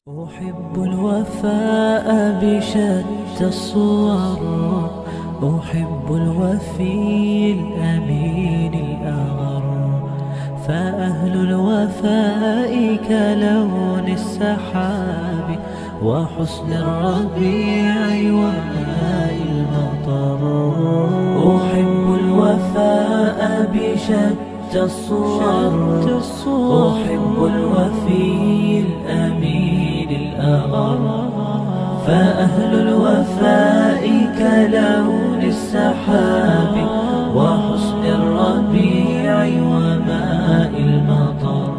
أحب الوفاء بشتى الصور، أحب الوفي الأمين الأغر، فأهل الوفاء كلون السحاب وحسن الربيع وماء المطر. أحب الوفاء بشتى الصور، أحب الوفي الأمين الأغر، فأهل الوفاء كلون السحاب وحسن الربيع وماء المطر.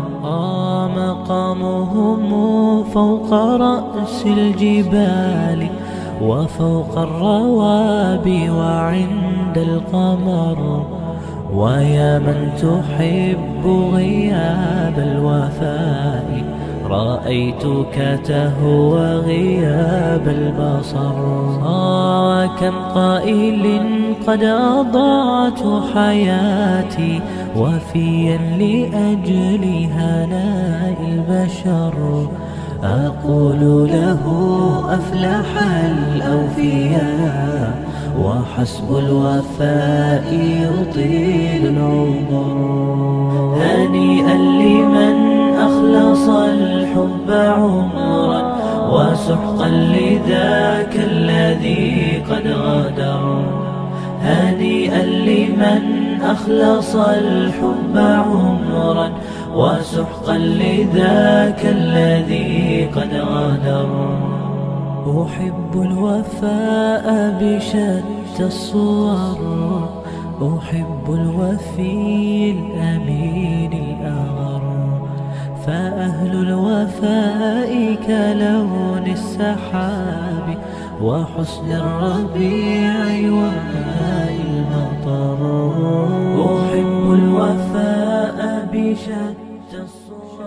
مقامهم فوق رأس الجبال وفوق الروابي وعند القمر، ويا من تحب غياب الوفاء رأيتك تهوى غياب البصر. وكم قائل قد أضعت حياتي وفيا لأجل هناء البشر، أقول له أفلح الأوفياء وحسب الوفاء يطيل العمر. هنيئا لمن أخلص الحب عمرا وسحقا لذاك الذي قد غدر. هنيئا لمن أخلص الحب عمرا وسحقا لذاك الذي قد غدر. أحب الوفاء بشتى الصور، أحب الوفي الأمين الأغر، فأهل الوفاء كلون السحاب وحسن الربيع وماء المطر. أحب الوفاء بشتى الصور.